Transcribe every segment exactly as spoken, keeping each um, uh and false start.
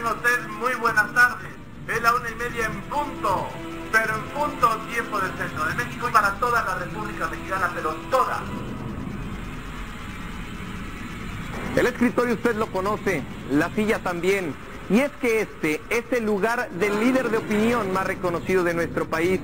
Tenga usted muy buenas tardes. Es la una y media en punto, pero en punto tiempo del centro de México y para toda la República Mexicana, pero toda. El escritorio usted lo conoce, la silla también. Y es que este es el lugar del líder de opinión más reconocido de nuestro país.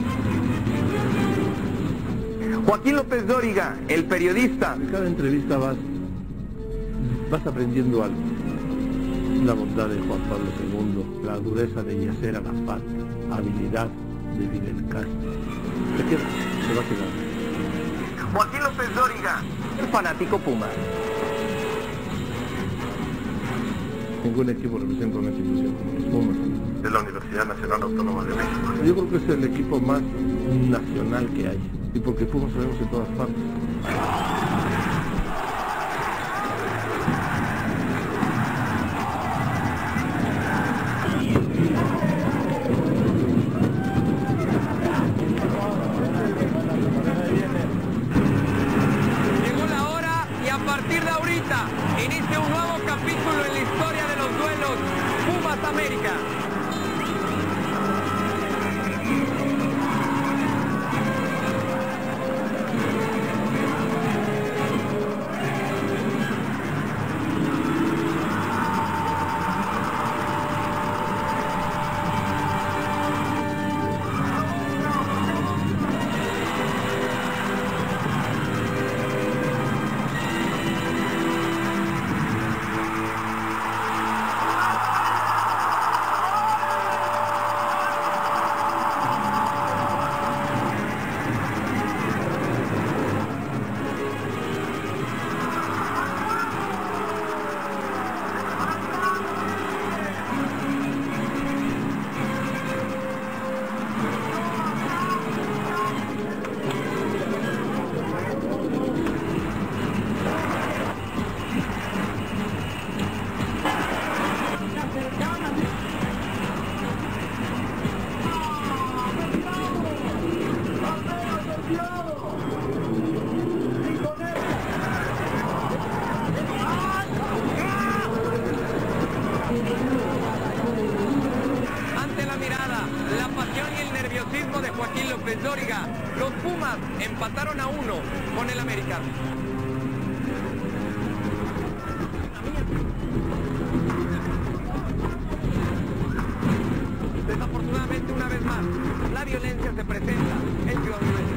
Joaquín López Dóriga, el periodista. En cada entrevista vas, vas aprendiendo algo. La bondad de Juan Pablo segundo, la dureza de Yasser Arafat, habilidad de Fidel Castro. Se queda, se va a quedar. Joaquín López Dóriga, el fanático Puma. Ningún equipo representa una institución como los Pumas. Es la Universidad Nacional Autónoma de México. Yo creo que es el equipo más nacional que hay. Y porque Pumas lo vemos en todas partes. Llegó la hora y a partir de ahorita inicia un nuevo capítulo en la historia de los duelos Pumas América. Ante la mirada, la pasión y el nerviosismo de Joaquín López Dóriga, los Pumas empataron a uno con el América. Desafortunadamente, una vez más, la violencia se presenta en Ciudad Universitaria.